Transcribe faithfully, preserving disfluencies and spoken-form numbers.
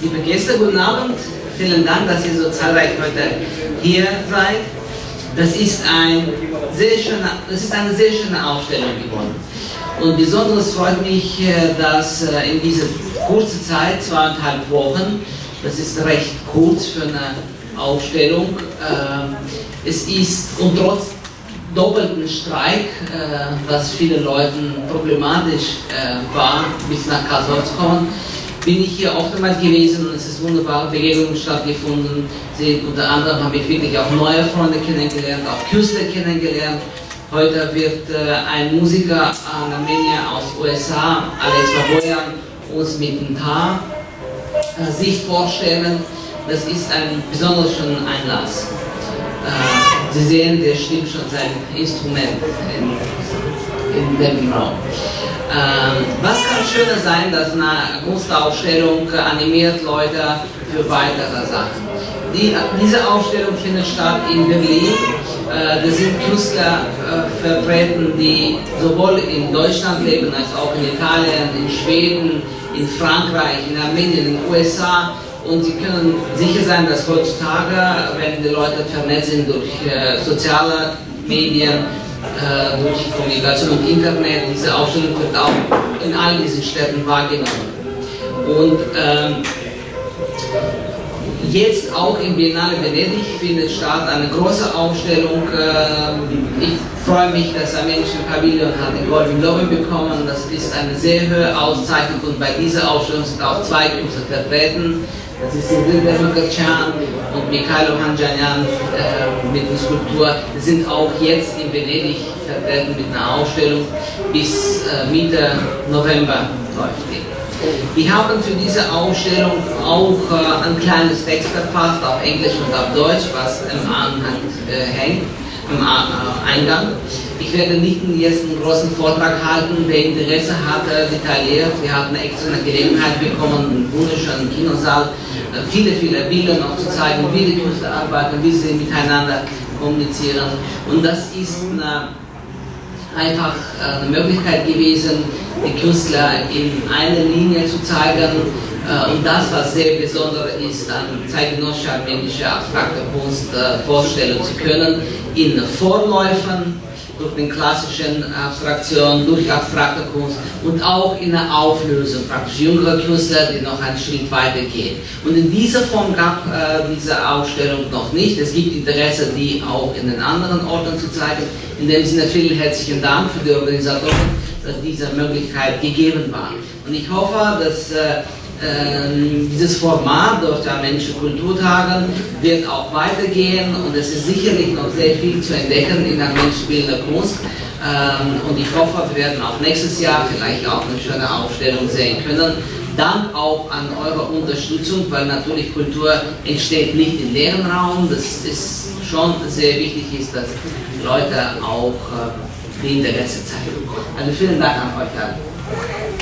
liebe Gäste, guten Abend. Vielen Dank, dass ihr so zahlreich heute hier seid. Das ist, ein sehr schöner, das ist eine sehr schöne Ausstellung geworden. Und besonders freut mich, dass in dieser kurzen Zeit, zweieinhalb Wochen, das ist recht kurz für eine Ausstellung, es ist, und trotz doppelten Streik, was vielen Leuten problematisch war, bis nach Karlsruhe zu kommen, bin ich hier oftmals gewesen und es ist wunderbare Begegnungen stattgefunden. Sie, unter anderem habe ich wirklich auch neue Freunde kennengelernt, auch Künstler kennengelernt. Heute wird äh, ein Musiker an Armenier aus U S A, Alex Baboyan, uns mit dem Tar äh, sich vorstellen. Das ist ein besonders schöner Einlass. Äh, Sie sehen, der stimmt schon sein Instrument in, in dem Raum. Ähm, was kann schöner sein, dass eine Kunstausstellung animiert Leute für weitere Sachen? Die, diese Ausstellung findet statt in Berlin. Äh, da sind Künstler äh, vertreten, die sowohl in Deutschland leben als auch in Italien, in Schweden, in Frankreich, in Armenien, in den U S A. Und Sie können sicher sein, dass heutzutage, wenn die Leute vernetzt sind durch äh, soziale Medien, Äh, durch Kommunikation und Internet, diese Ausstellung wird auch in all diesen Städten wahrgenommen. Und ähm, jetzt auch in Biennale Venedig findet statt eine große Ausstellung. Äh, ich freue mich, das armenische Pavillon hat den Golden Globe bekommen. Das ist eine sehr hohe Auszeichnung und bei dieser Ausstellung sind auch zwei Künstler vertreten. Das ist Dilber Mukherjee und Mikhailo Hanjanyan äh, mit der Skulptur. Die sind auch jetzt in Venedig vertreten mit einer Ausstellung. Bis äh, Mitte November läuft die. Wir haben für diese Ausstellung auch äh, ein kleines Text verfasst auf Englisch und auf Deutsch, was im Anhang äh, hängt, im äh, Eingang. Ich werde nicht jetzt einen großen Vortrag halten, wer Interesse hatte, detailliert. Wir hatten extra eine Gelegenheit bekommen, einen wunderschönen Kinosaal, viele, viele Bilder noch zu zeigen, wie die Künstler arbeiten, wie sie miteinander kommunizieren. Und das ist eine, einfach eine Möglichkeit gewesen, die Künstler in einer Linie zu zeigen. Und das, was sehr besonders ist, an zeitgenössische armenische abstrakte Kunst vorstellen zu können, in Vorläufen, durch den klassischen Abstraktion, durch abstrakte Kunst und auch in der Auflösung, praktisch jüngere Künstler, die noch einen Schritt weiter gehen. Und in dieser Form gab äh, diese Ausstellung noch nicht. Es gibt Interesse, die auch in den anderen Orten zu zeigen. In dem Sinne vielen herzlichen Dank für die Organisatoren, dass diese Möglichkeit gegeben war. Und ich hoffe, dass äh, dieses Format durch die armenische Kulturtage wird auch weitergehen und es ist sicherlich noch sehr viel zu entdecken in der armenischen bildender Kunst und ich hoffe, wir werden auch nächstes Jahr vielleicht auch eine schöne Ausstellung sehen können. Dank auch an eure Unterstützung, weil natürlich Kultur entsteht nicht in leeren Raum, das ist schon sehr wichtig ist, dass Leute auch die Interesse zeigen. Also vielen Dank an euch alle.